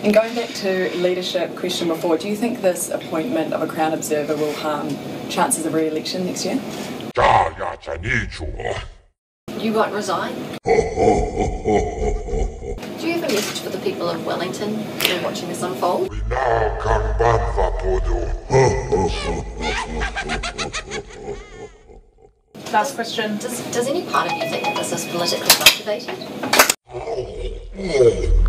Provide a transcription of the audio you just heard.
And going back to leadership question before, do you think this appointment of a Crown Observer will harm chances of re-election next year? You won't resign? Do you have a message for the people of Wellington who are watching this unfold? Last question. Does any part of you think that this is politically motivated?